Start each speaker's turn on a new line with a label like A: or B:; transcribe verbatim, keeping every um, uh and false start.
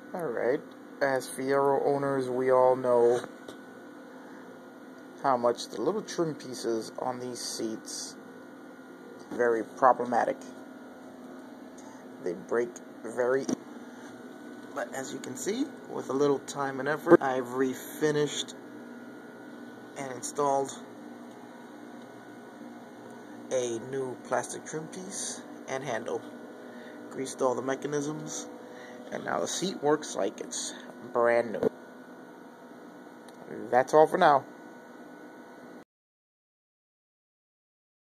A: Alright, as Fiero owners, we all know how much the little trim pieces on these seats are very problematic. They break very easily. But as you can see, with a little time and effort, I've refinished and installed a new plastic trim piece and handle. Greased all the mechanisms, and now the seat works like it's brand new. That's all for now.